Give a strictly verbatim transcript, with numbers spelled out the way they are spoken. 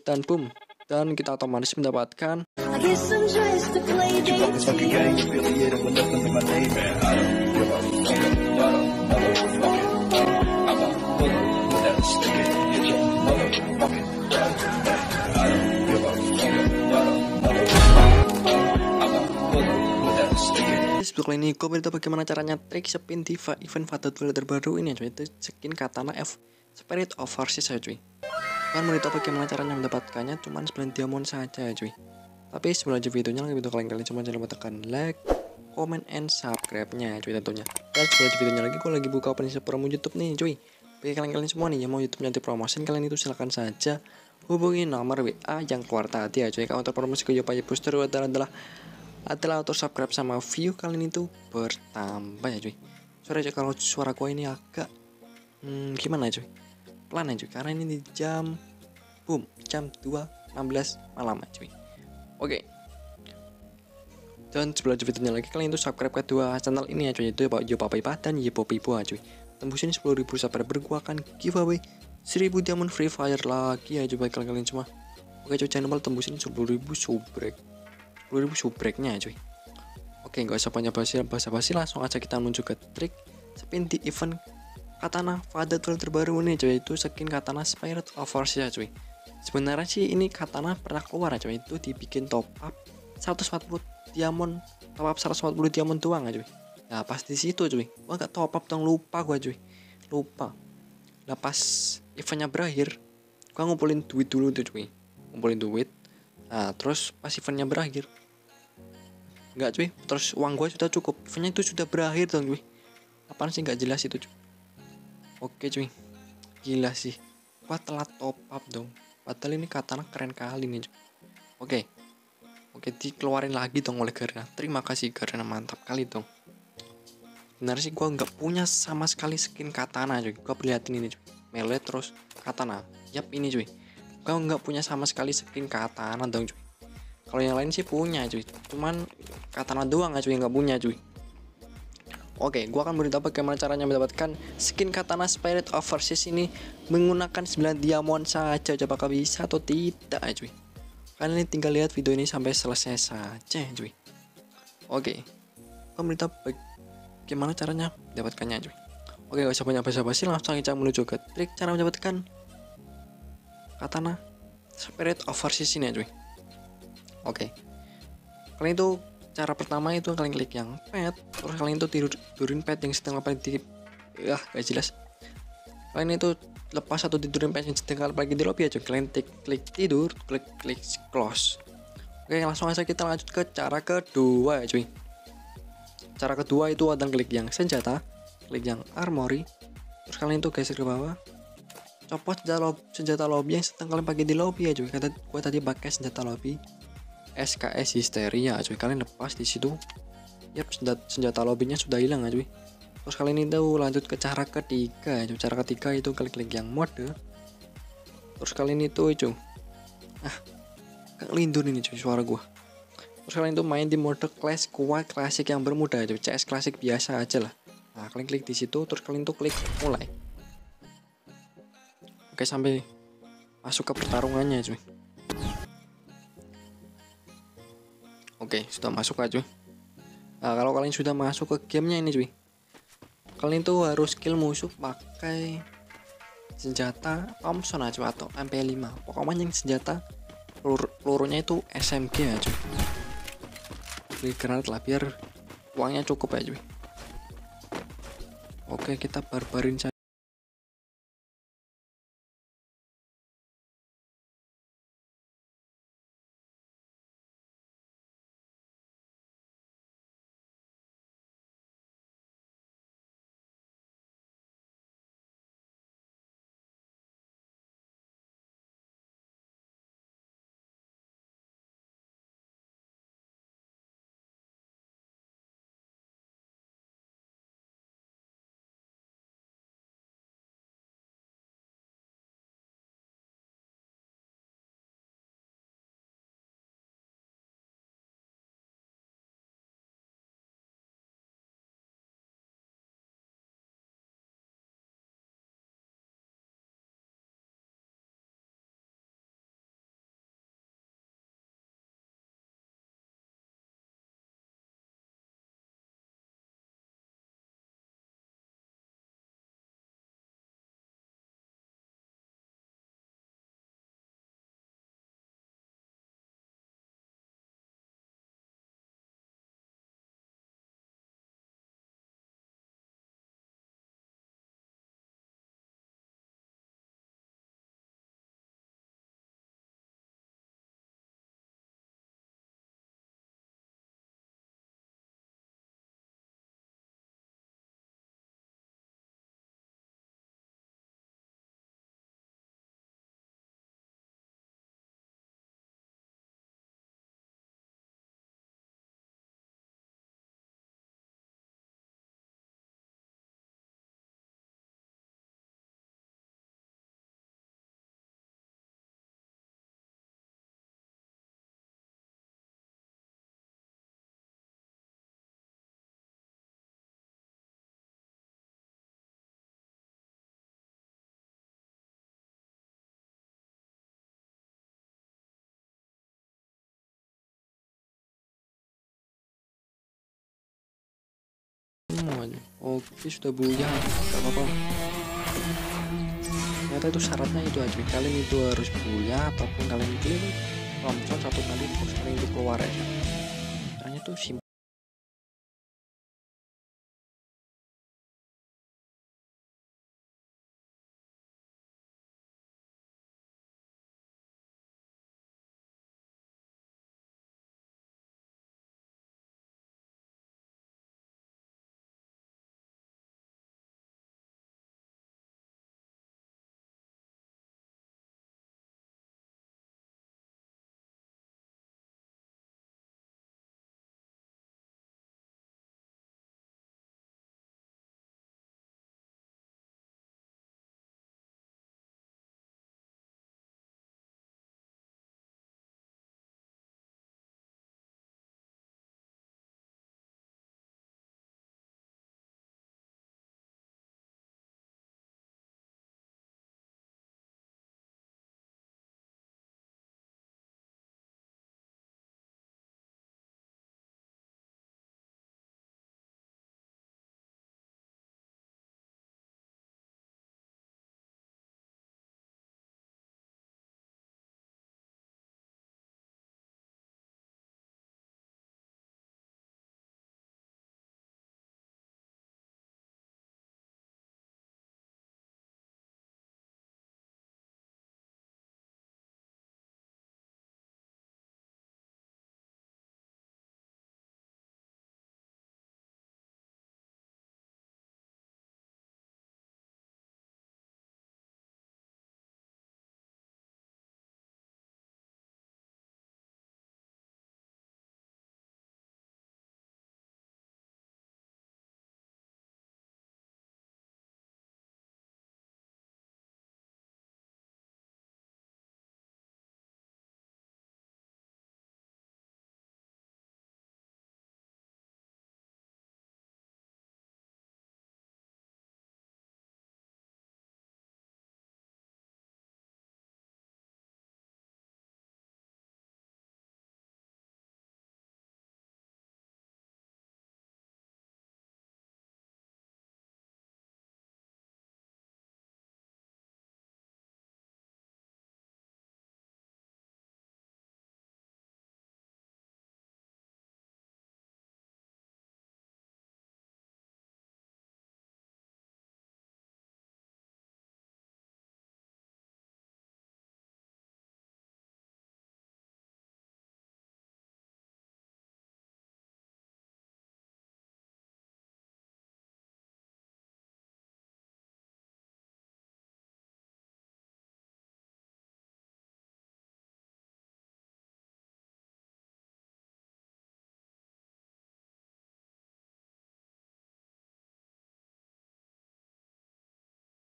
dan boom, dan kita otomatis mendapatkan sebelum ini gue beritahu bagaimana caranya trik spin di event Father Duel terbaru ini cuy, itu skin katana F Spirit of Forces ya cuy. Kan beritahu bagaimana caranya mendapatkannya cuman sembilan diamond saja cuy. Tapi sebelum lanjut videonya, gitu kalian-kalian cuma jangan lupa tekan like, comment, and subscribe-nya cuy tentunya. Dan sebelum lanjut videonya lagi, gue lagi buka opening promo YouTube nih cuy. Bagi kalian-kalian semua nih yang mau YouTube-nya dipromosin, kalian itu silahkan saja hubungi nomor W A yang keluar tadi ya cuy. Kalau untuk promosi ke Yopaye Booster adalah adalah adalah auto subscribe sama view kalian itu bertambah ya cuy. Sorry cuy kalau suara gue ini agak hmm, gimana ya cuy, pelan ya cuy, karena ini di jam boom jam dua enam belas malam ya cuy. Oke, dan sebelum videonya lagi, kalian itu subscribe ke dua channel ini ya cuy, itu Yopaye dan Yepopipo ya cuy. Tembusin sepuluh ribu subscriber, gua akan giveaway seribu diamond Free Fire lagi ya coba kalian-kalian semua. Oke cuy, jangan lupa tembusin sepuluh ribu subrek sepuluh ribu subreknya ya cuy. Oke, gak usah banyak basa-basi, langsung aja kita menuju ke trik spin di event katana Father Duel terbaru ini cuy, itu skin katana Spirit of Forces ya cuy. Sebenarnya sih ini katana pernah keluar ya cuy, itu dibikin top up seratus empat puluh diamond, top up seratus empat puluh diamond doang ya cuy. Nah pas di situ cuy, gua gak top up dong, lupa gua cuy, lupa. Nah pas eventnya berakhir, gua ngumpulin duit dulu tuh cuy, ngumpulin duit. Nah terus pas eventnya berakhir, enggak cuy, terus uang gue sudah cukup, eventnya itu sudah berakhir dong cuy. Apaan sih nggak jelas itu cuy. Oke cuy, gila sih, gua telat top up dong, padahal ini katana keren kali nih cuy. Oke, oke dikeluarin lagi dong oleh Garena, terima kasih Garena, mantap kali dong. Benar sih gua nggak punya sama sekali skin katana cuy, gua perlihatin ini cuy, melee terus katana, yap ini cuy. Gua nggak punya sama sekali skin katana dong cuy. Kalau yang lain sih punya cuy, cuman katana doang aja cuy yang nggak punya cuy. Oke, gua akan beritahu bagaimana caranya mendapatkan skin katana Spirit of Forces ini menggunakan sembilan diamond saja. Apakah bisa atau tidak cuy? Kalian ini tinggal lihat video ini sampai selesai saja cuy. Oke, gua beritahu bagaimana caranya mendapatkannya cuy. Oke, gak usah banyak basa-basi, langsung aja menuju ke trik cara mendapatkan katana Spirit of Forces ini cuy. Oke, kalian itu cara pertama itu kalian klik yang pet, terus kalian itu tidur tidurin pet yang sedang apa di, ya gak jelas. Kalian itu lepas atau tidurin pet yang sedang lagi di lobby aja, kalian klik, klik tidur, klik klik close. Oke, langsung aja kita lanjut ke cara kedua ya cuy. Cara kedua itu adalah klik yang senjata, klik yang armory, terus kalian itu geser ke bawah, copot senjata lobby, senjata lobby yang sedang kalian pakai di lobby ya cuy. Kata gua tadi pakai senjata lobby S K S Histeria cuy, kalian lepas di situ. Yap, senjata, senjata lobbynya sudah hilang ya cuy. Terus kalian itu lanjut ke cara ketiga ya cuy. Cara ketiga itu klik-klik yang mode. Terus kalian itu cuy, ah gak lindur ini cuy suara gua. Terus kalian itu main di mode class kuat klasik yang bermuda ya cuy, C S klasik biasa aja lah. Nah kalian klik di situ, terus kalian tuh klik mulai. Oke, sampai masuk ke pertarungannya cuy. Oke, sudah masuk aja cuy. Nah, kalau kalian sudah masuk ke gamenya ini cuy, kalian tuh harus kill musuh pakai senjata Thompson aja atau M P lima. Pokoknya yang senjata pelur pelurunya itu S M G ya cuy. Beli granat lah biar uangnya cukup ya cuy. Oke, kita barbarin saja. cuy. Oke sudah buya, gak apa-apa. Ternyata itu syaratnya itu aja, kalian itu harus buya ataupun kalian klik tombol satu kali terus kalian itu keluar aja. Caranya tuh simpel.